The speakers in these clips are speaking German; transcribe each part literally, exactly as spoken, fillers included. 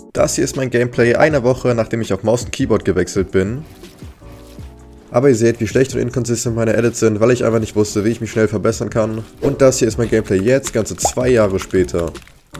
Das hier ist mein Gameplay eine Woche, nachdem ich auf Maus und Keyboard gewechselt bin. Aber ihr seht, wie schlecht und inkonsistent meine Edits sind, weil ich einfach nicht wusste, wie ich mich schnell verbessern kann. Und das hier ist mein Gameplay jetzt, ganze zwei Jahre später.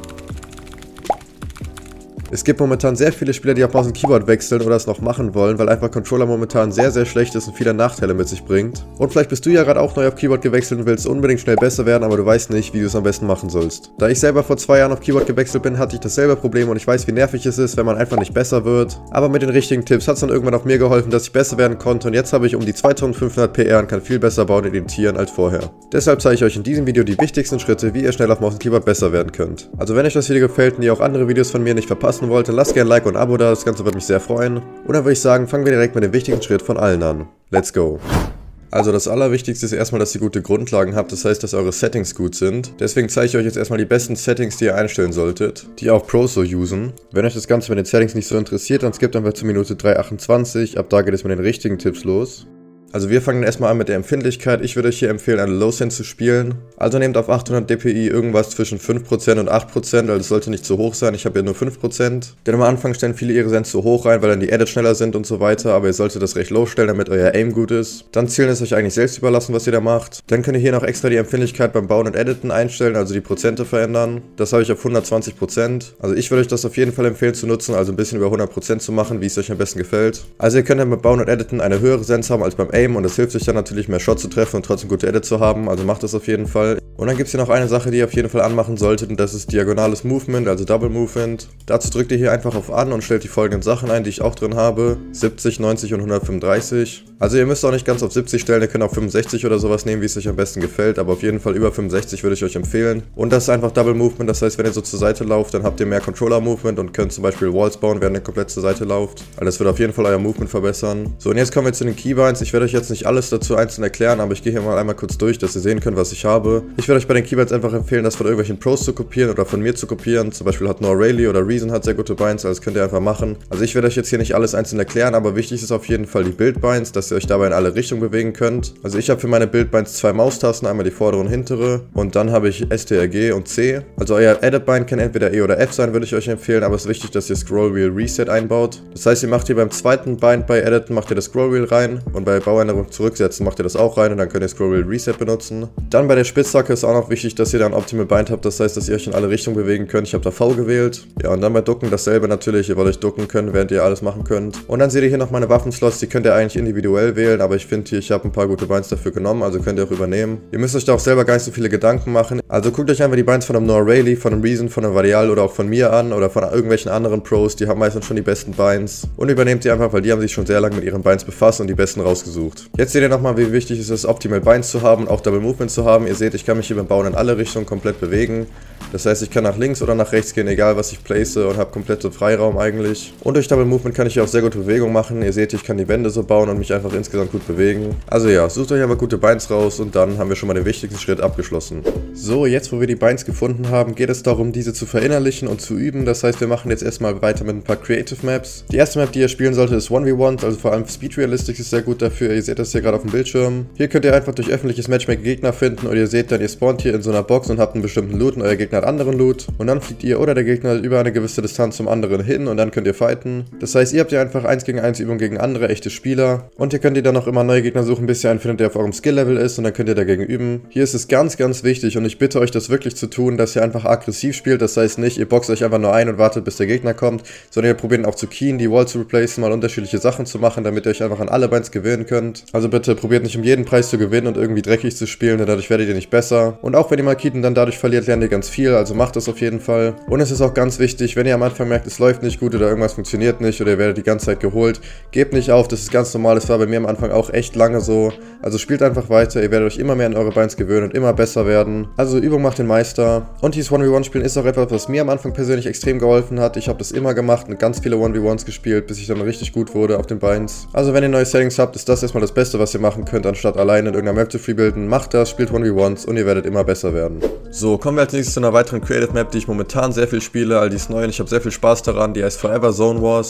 Es gibt momentan sehr viele Spieler, die auf Maus und Keyboard wechseln oder es noch machen wollen, weil einfach Controller momentan sehr, sehr schlecht ist und viele Nachteile mit sich bringt. Und vielleicht bist du ja gerade auch neu auf Keyboard gewechselt und willst unbedingt schnell besser werden, aber du weißt nicht, wie du es am besten machen sollst. Da ich selber vor zwei Jahren auf Keyboard gewechselt bin, hatte ich dasselbe Problem und ich weiß, wie nervig es ist, wenn man einfach nicht besser wird. Aber mit den richtigen Tipps hat es dann irgendwann auch mir geholfen, dass ich besser werden konnte und jetzt habe ich um die zweitausendfünfhundert P R und kann viel besser bauen und editieren als vorher. Deshalb zeige ich euch in diesem Video die wichtigsten Schritte, wie ihr schnell auf Maus und Keyboard besser werden könnt. Also wenn euch das Video gefällt und ihr auch andere Videos von mir nicht verpassen wollt, dann lasst gerne ein Like und ein Abo da, das Ganze würde mich sehr freuen. Und dann würde ich sagen, fangen wir direkt mit dem wichtigsten Schritt von allen an. Let's go! Also das Allerwichtigste ist erstmal, dass ihr gute Grundlagen habt, das heißt, dass eure Settings gut sind. Deswegen zeige ich euch jetzt erstmal die besten Settings, die ihr einstellen solltet, die auch Pros so usen. Wenn euch das Ganze mit den Settings nicht so interessiert, dann skippt einfach zur Minute drei achtundzwanzig, ab da geht es mit den richtigen Tipps los. Also wir fangen erstmal an mit der Empfindlichkeit. Ich würde euch hier empfehlen, eine Low-Sense zu spielen. Also nehmt auf achthundert dpi irgendwas zwischen fünf Prozent und acht Prozent, also es sollte nicht zu hoch sein. Ich habe hier nur fünf Prozent. Denn am Anfang stellen viele ihre Sense zu hoch rein, weil dann die Edits schneller sind und so weiter. Aber ihr solltet das recht low stellen, damit euer Aim gut ist. Dann Zielen ist euch eigentlich selbst überlassen, was ihr da macht. Dann könnt ihr hier noch extra die Empfindlichkeit beim Bauen und Editen einstellen, also die Prozente verändern. Das habe ich auf hundertzwanzig Prozent. Also ich würde euch das auf jeden Fall empfehlen zu nutzen, also ein bisschen über hundert Prozent zu machen, wie es euch am besten gefällt. Also ihr könnt dann beim Bauen und Editen eine höhere Sense haben als beim Aim und das hilft euch dann natürlich mehr Shot zu treffen und trotzdem gute Edits zu haben, also macht das auf jeden Fall. Und dann gibt es hier noch eine Sache, die ihr auf jeden Fall anmachen solltet und das ist diagonales Movement, also Double Movement. Dazu drückt ihr hier einfach auf An und stellt die folgenden Sachen ein, die ich auch drin habe. siebzig, neunzig und hundertfünfunddreißig. Also ihr müsst auch nicht ganz auf siebzig stellen, ihr könnt auch fünfundsechzig oder sowas nehmen, wie es euch am besten gefällt, aber auf jeden Fall über fünfundsechzig würde ich euch empfehlen. Und das ist einfach Double Movement, das heißt, wenn ihr so zur Seite lauft, dann habt ihr mehr Controller Movement und könnt zum Beispiel Walls bauen, während ihr komplett zur Seite lauft. Also das wird auf jeden Fall euer Movement verbessern. So, und jetzt kommen wir zu den Keybinds. Ich werde euch jetzt nicht alles dazu einzeln erklären, aber ich gehe hier mal einmal kurz durch, dass ihr sehen könnt, was ich habe. Ich würde euch bei den Keybinds einfach empfehlen, das von irgendwelchen Pros zu kopieren oder von mir zu kopieren. Zum Beispiel hat Noah Rayleigh oder Reason hat sehr gute Binds, also das könnt ihr einfach machen. Also ich werde euch jetzt hier nicht alles einzeln erklären, aber wichtig ist auf jeden Fall die Build-Binds, dass ihr euch dabei in alle Richtungen bewegen könnt. Also ich habe für meine Build-Binds zwei Maustasten, einmal die vordere und hintere und dann habe ich S T R G und C. Also euer Edit-Bind kann entweder E oder F sein, würde ich euch empfehlen, aber es ist wichtig, dass ihr Scroll Wheel Reset einbaut. Das heißt, ihr macht hier beim zweiten Bind bei Editen, macht ihr das Scroll Wheel rein und bei Bauänderung zurücksetzen macht ihr das auch rein und dann könnt ihr Scroll Wheel Reset benutzen. Dann bei der Spitzhacke ist auch noch wichtig, dass ihr dann Optimal Bind habt, das heißt, dass ihr euch in alle Richtungen bewegen könnt. Ich habe da V gewählt. Ja, und dann bei Ducken dasselbe natürlich, ihr wollt euch ducken können, während ihr alles machen könnt. Und dann seht ihr hier noch meine Waffenslots, die könnt ihr eigentlich individuell wählen, aber ich finde hier, ich habe ein paar gute Binds dafür genommen, also könnt ihr auch übernehmen. Ihr müsst euch da auch selber gar nicht so viele Gedanken machen. Also guckt euch einfach die Binds von einem Noah Rayleigh, von einem Reason, von einem Varial oder auch von mir an oder von irgendwelchen anderen Pros, die haben meistens schon die besten Binds. Und übernehmt die einfach, weil die haben sich schon sehr lange mit ihren Binds befasst und die besten rausgesucht. Jetzt seht ihr nochmal, wie wichtig es ist, Optimal Binds zu haben und auch Double Movement zu haben. Ihr seht, ich kann mich hier beim Bauen in alle Richtungen komplett bewegen. Das heißt, ich kann nach links oder nach rechts gehen, egal was ich place und habe komplette Freiraum eigentlich. Und durch Double Movement kann ich hier auch sehr gute Bewegung machen. Ihr seht, ich kann die Wände so bauen und mich einfach insgesamt gut bewegen. Also ja, sucht euch einfach gute Binds raus und dann haben wir schon mal den wichtigsten Schritt abgeschlossen. So, jetzt wo wir die Binds gefunden haben, geht es darum, diese zu verinnerlichen und zu üben. Das heißt, wir machen jetzt erstmal weiter mit ein paar Creative Maps. Die erste Map, die ihr spielen solltet, ist eins gegen eins, also vor allem Speed Realistics ist sehr gut dafür. Ihr seht das hier gerade auf dem Bildschirm. Hier könnt ihr einfach durch öffentliches Matchmaking Gegner finden und ihr seht dann, ihr spawnt hier in so einer Box und habt einen bestimmten Loot und euer Gegner hat anderen Loot. Und dann fliegt ihr oder der Gegner über eine gewisse Distanz zum anderen hin und dann könnt ihr fighten. Das heißt, ihr habt hier einfach eins gegen eins Übung gegen andere echte Spieler. Und ihr könnt ihr dann auch immer neue Gegner suchen, bis ihr einen findet, der auf eurem Skill-Level ist und dann könnt ihr dagegen üben. Hier ist es ganz, ganz wichtig und ich bitte euch, das wirklich zu tun, dass ihr einfach aggressiv spielt. Das heißt nicht, ihr boxt euch einfach nur ein und wartet, bis der Gegner kommt, sondern ihr probiert auch zu keyen, die Wall zu replacen, mal unterschiedliche Sachen zu machen, damit ihr euch einfach an alle Binds gewinnen könnt. Also bitte probiert nicht um jeden Preis zu gewinnen und irgendwie dreckig zu spielen, denn dadurch werdet ihr nicht besser. Und auch wenn ihr mal Keaton dann dadurch verliert, lernt ihr ganz viel, also macht das auf jeden Fall. Und es ist auch ganz wichtig, wenn ihr am Anfang merkt, es läuft nicht gut oder irgendwas funktioniert nicht oder ihr werdet die ganze Zeit geholt, gebt nicht auf, das ist ganz normal, das war bei mir am Anfang auch echt lange so. Also spielt einfach weiter, ihr werdet euch immer mehr an eure Binds gewöhnen und immer besser werden. Also Übung macht den Meister. Und dieses eins gegen eins Spielen ist auch etwas, was mir am Anfang persönlich extrem geholfen hat. Ich habe das immer gemacht und ganz viele eins gegen eins gespielt, bis ich dann richtig gut wurde auf den Binds. Also wenn ihr neue Settings habt, ist das erstmal das Beste, was ihr machen könnt, anstatt alleine in irgendeiner Map zu freebuilden. Macht das, spielt eins gegen eins und ihr werdet immer besser werden. So, kommen wir als nächstes zu einer weiteren Creative Map, die ich momentan sehr viel spiele, all die ist neu und ich habe sehr viel Spaß daran, die heißt Forever Zone Wars.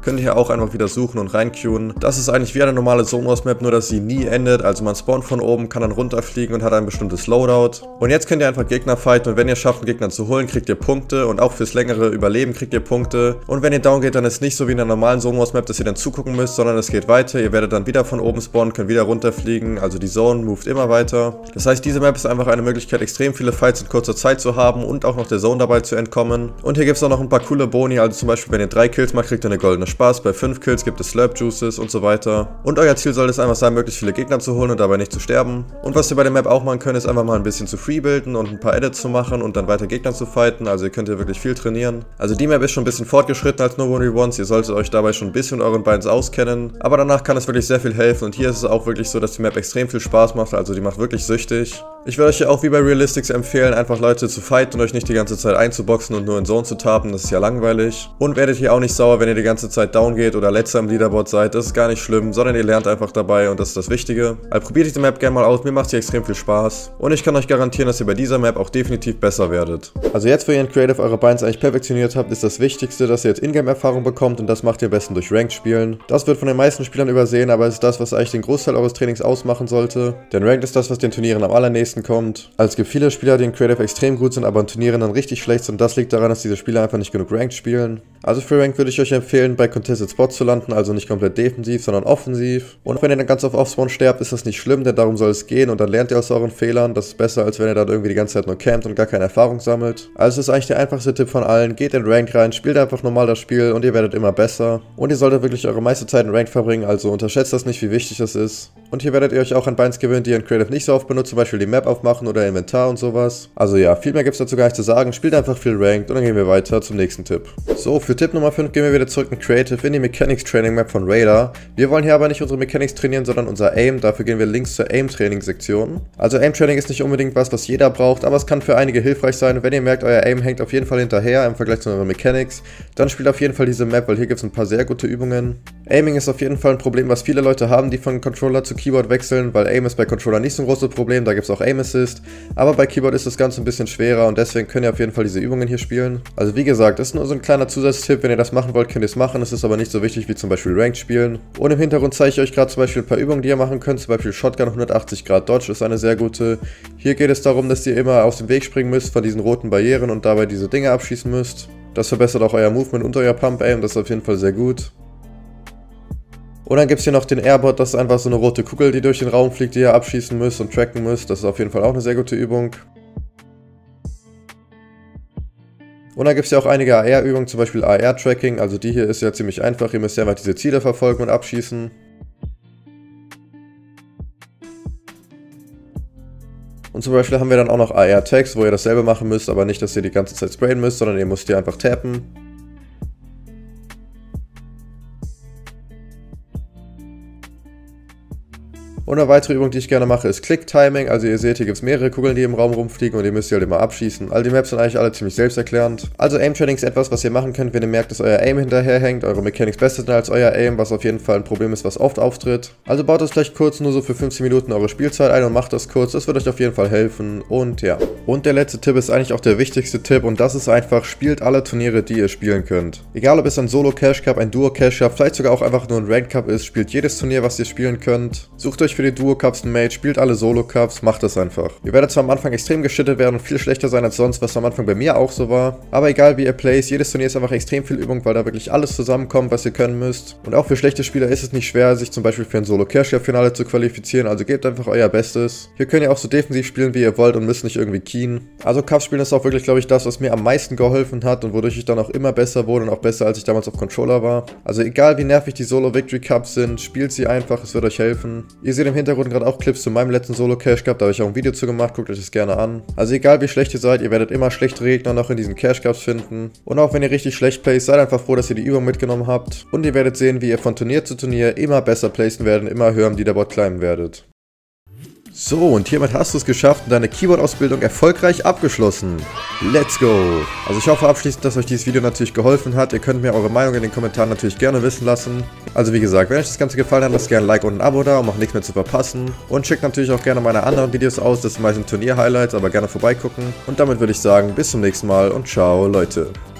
könnt ihr hier auch einfach wieder suchen und reinqueuen. Das ist eigentlich wie eine normale Zone Wars Map, nur dass sie nie endet. Also man spawnt von oben, kann dann runterfliegen und hat ein bestimmtes Loadout. Und jetzt könnt ihr einfach Gegner fighten und wenn ihr schafft, einen Gegner zu holen, kriegt ihr Punkte und auch fürs längere Überleben kriegt ihr Punkte. Und wenn ihr down geht, dann ist es nicht so wie in der normalen Zone Wars Map, dass ihr dann zugucken müsst, sondern es geht weiter. Ihr werdet dann wieder von oben spawnen, könnt wieder runterfliegen. Also die Zone moved immer weiter. Das heißt, diese Map ist einfach eine Möglichkeit, extrem viele Fights in kurzer Zeit zu haben und auch noch der Zone dabei zu entkommen. Und hier gibt es auch noch ein paar coole Boni, also zum Beispiel, wenn ihr drei Kills macht, kriegt ihr eine goldene Spaß, bei fünf Kills gibt es Slurp Juices und so weiter. Und euer Ziel soll es einfach sein, möglichst viele Gegner zu holen und dabei nicht zu sterben. Und was ihr bei der Map auch machen könnt, ist einfach mal ein bisschen zu freebuilden und ein paar Edits zu machen und dann weiter Gegner zu fighten, also ihr könnt hier wirklich viel trainieren. Also die Map ist schon ein bisschen fortgeschritten als No One Wants, ihr solltet euch dabei schon ein bisschen mit euren Binds auskennen, aber danach kann es wirklich sehr viel helfen und hier ist es auch wirklich so, dass die Map extrem viel Spaß macht, also die macht wirklich süchtig. Ich würde euch ja auch wie bei Realistics empfehlen, einfach Leute zu fighten und euch nicht die ganze Zeit einzuboxen und nur in Zone zu tapen, das ist ja langweilig. Und werdet hier auch nicht sauer, wenn ihr die ganze Zeit down geht oder letzter im Leaderboard seid, das ist gar nicht schlimm, sondern ihr lernt einfach dabei und das ist das Wichtige. Also probiert diese Map gerne mal aus, mir macht sie extrem viel Spaß. Und ich kann euch garantieren, dass ihr bei dieser Map auch definitiv besser werdet. Also jetzt, wo ihr in Creative eure Binds eigentlich perfektioniert habt, ist das Wichtigste, dass ihr jetzt Ingame-Erfahrung bekommt und das macht ihr am besten durch Ranked spielen. Das wird von den meisten Spielern übersehen, aber es ist das, was eigentlich den Großteil eures Trainings ausmachen sollte. Denn Ranked ist das, was den Turnieren am allernächsten kommt. Also es gibt viele Spieler, die in Creative extrem gut sind, aber in Turnieren dann richtig schlecht sind und das liegt daran, dass diese Spieler einfach nicht genug Ranked spielen. Also für Ranked würde ich euch empfehlen, bei Contested Spots zu landen, also nicht komplett defensiv, sondern offensiv. Und wenn ihr dann ganz auf Offspawn sterbt, ist das nicht schlimm, denn darum soll es gehen und dann lernt ihr aus euren Fehlern. Das ist besser, als wenn ihr dann irgendwie die ganze Zeit nur campt und gar keine Erfahrung sammelt. Also es ist eigentlich der einfachste Tipp von allen, geht in Ranked rein, spielt einfach normal das Spiel und ihr werdet immer besser. Und ihr solltet wirklich eure meiste Zeit in Ranked verbringen, also unterschätzt das nicht, wie wichtig das ist. Und hier werdet ihr euch auch an Binds gewinnen, die ihr in Creative nicht so oft benutzt, zum Beispiel die Map aufmachen oder Inventar und sowas. Also ja, viel mehr gibt es dazu gar nicht zu sagen, spielt einfach viel Ranked und dann gehen wir weiter zum nächsten Tipp. So, für Tipp Nummer fünf gehen wir wieder zurück in Creative in die Mechanics Training Map von Raider. Wir wollen hier aber nicht unsere Mechanics trainieren, sondern unser Aim, dafür gehen wir links zur Aim Training Sektion. Also Aim Training ist nicht unbedingt was, was jeder braucht, aber es kann für einige hilfreich sein. Und wenn ihr merkt, euer Aim hängt auf jeden Fall hinterher im Vergleich zu euren Mechanics, dann spielt auf jeden Fall diese Map, weil hier gibt es ein paar sehr gute Übungen. Aiming ist auf jeden Fall ein Problem, was viele Leute haben, die von Controller zu Keyboard wechseln, weil Aim ist bei Controller nicht so ein großes Problem, da gibt es auch Aim Assist, aber bei Keyboard ist das Ganze ein bisschen schwerer und deswegen könnt ihr auf jeden Fall diese Übungen hier spielen. Also wie gesagt, das ist nur so ein kleiner Zusatztipp, wenn ihr das machen wollt, könnt ihr es machen, es ist aber nicht so wichtig wie zum Beispiel Ranked spielen. Und im Hintergrund zeige ich euch gerade zum Beispiel ein paar Übungen, die ihr machen könnt, zum Beispiel Shotgun hundertachtzig Grad Dodge ist eine sehr gute. Hier geht es darum, dass ihr immer aus dem Weg springen müsst von diesen roten Barrieren und dabei diese Dinge abschießen müsst. Das verbessert auch euer Movement und euer Pump Aim, das ist auf jeden Fall sehr gut. Und dann gibt es hier noch den Airbot, das ist einfach so eine rote Kugel, die durch den Raum fliegt, die ihr abschießen müsst und tracken müsst. Das ist auf jeden Fall auch eine sehr gute Übung. Und dann gibt es ja auch einige A R-Übungen, zum Beispiel A R-Tracking, also die hier ist ja ziemlich einfach, ihr müsst ja einfach diese Ziele verfolgen und abschießen. Und zum Beispiel haben wir dann auch noch A R-Tags, wo ihr dasselbe machen müsst, aber nicht, dass ihr die ganze Zeit sprayen müsst, sondern ihr müsst hier einfach tappen. Und eine weitere Übung, die ich gerne mache, ist Click-Timing. Also ihr seht, hier gibt es mehrere Kugeln, die im Raum rumfliegen und ihr müsst sie halt immer abschießen. All die Maps sind eigentlich alle ziemlich selbsterklärend. Also Aim-Training ist etwas, was ihr machen könnt, wenn ihr merkt, dass euer Aim hinterherhängt, eure Mechanics besser sind als euer Aim, was auf jeden Fall ein Problem ist, was oft auftritt. Also baut das vielleicht kurz nur so für fünfzehn Minuten eure Spielzeit ein und macht das kurz. Das wird euch auf jeden Fall helfen. Und ja. Und der letzte Tipp ist eigentlich auch der wichtigste Tipp und das ist einfach, spielt alle Turniere, die ihr spielen könnt. Egal ob es ein Solo-Cash Cup, ein Duo-Cash Cup, vielleicht sogar auch einfach nur ein Ranked Cup ist, spielt jedes Turnier, was ihr spielen könnt. Sucht euch für die Duo-Cups einen Mate, spielt alle Solo-Cups, macht das einfach. Ihr werdet zwar am Anfang extrem geschittet werden und viel schlechter sein als sonst, was am Anfang bei mir auch so war, aber egal wie ihr plays, jedes Turnier ist einfach extrem viel Übung, weil da wirklich alles zusammenkommt, was ihr können müsst. Und auch für schlechte Spieler ist es nicht schwer, sich zum Beispiel für ein Solo-Cash-Cup-Finale zu qualifizieren, also gebt einfach euer Bestes. Hier könnt ihr auch so defensiv spielen, wie ihr wollt und müsst nicht irgendwie keyen. Also Cups spielen ist auch wirklich, glaube ich, das, was mir am meisten geholfen hat und wodurch ich dann auch immer besser wurde und auch besser, als ich damals auf Controller war. Also egal wie nervig die Solo-Victory-Cups sind, spielt sie einfach, es wird euch helfen. Ihr seht im Hintergrund gerade auch Clips zu meinem letzten Solo-Cash Cup, da habe ich auch ein Video zu gemacht, guckt euch das gerne an. Also egal wie schlecht ihr seid, ihr werdet immer schlechtere Gegner noch in diesen Cash Cups finden. Und auch wenn ihr richtig schlecht playt, seid einfach froh, dass ihr die Übung mitgenommen habt. Und ihr werdet sehen, wie ihr von Turnier zu Turnier immer besser placen werdet, immer höher am Leaderboard climben werdet. So, und hiermit hast du es geschafft und deine Keyboard-Ausbildung erfolgreich abgeschlossen. Let's go! Also ich hoffe abschließend, dass euch dieses Video natürlich geholfen hat. Ihr könnt mir eure Meinung in den Kommentaren natürlich gerne wissen lassen. Also wie gesagt, wenn euch das Ganze gefallen hat, lasst gerne ein Like und ein Abo da, um auch nichts mehr zu verpassen. Und checkt natürlich auch gerne meine anderen Videos aus, das sind meistens Turnier-Highlights, aber gerne vorbeigucken. Und damit würde ich sagen, bis zum nächsten Mal und ciao, Leute.